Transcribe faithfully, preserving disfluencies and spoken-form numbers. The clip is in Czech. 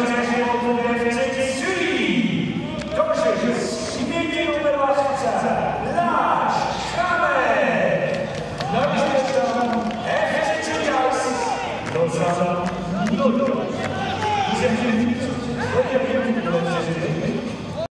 organizační obvody F C Zürich. Dobře, śmierci numerowca Láš Šrámek. Navíc F C Gals. Rosa Noldo.